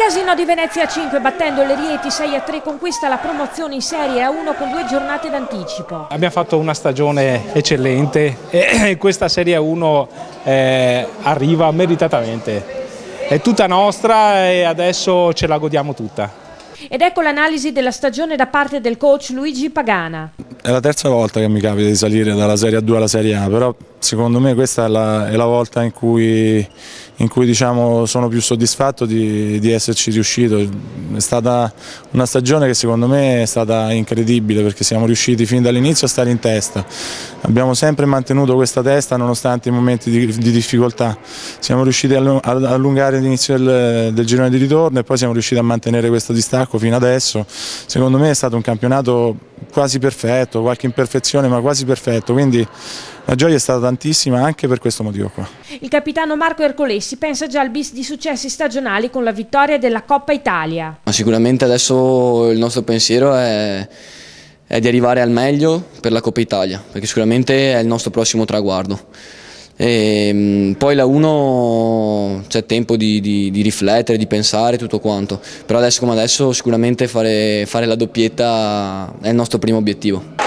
Casino di Venezia 5, battendo le Rieti 6-3, conquista la promozione in Serie A1 con 2 giornate d'anticipo. Abbiamo fatto una stagione eccellente e questa Serie A1 arriva meritatamente. È tutta nostra e adesso ce la godiamo tutta. Ed ecco l'analisi della stagione da parte del coach Luigi Pagana. È la terza volta che mi capita di salire dalla Serie A2 alla Serie A, però secondo me questa è la volta in cui diciamo, sono più soddisfatto di esserci riuscito. È stata una stagione che secondo me è stata incredibile, perché siamo riusciti fin dall'inizio a stare in testa. Abbiamo sempre mantenuto questa testa nonostante i momenti di difficoltà. Siamo riusciti ad allungare l'inizio del girone di ritorno e poi siamo riusciti a mantenere questo distacco fino adesso. Secondo me è stato un campionato quasi perfetto, qualche imperfezione ma quasi perfetto, quindi la gioia è stata tantissima anche per questo motivo qua. Il capitano Marco Ercolessi pensa già al bis di successi stagionali con la vittoria della Coppa Italia. Sicuramente adesso il nostro pensiero è di arrivare al meglio per la Coppa Italia, perché sicuramente è il nostro prossimo traguardo. Poi la 1 c'è tempo di riflettere, di pensare tutto quanto, però adesso come adesso sicuramente fare la doppietta è il nostro primo obiettivo.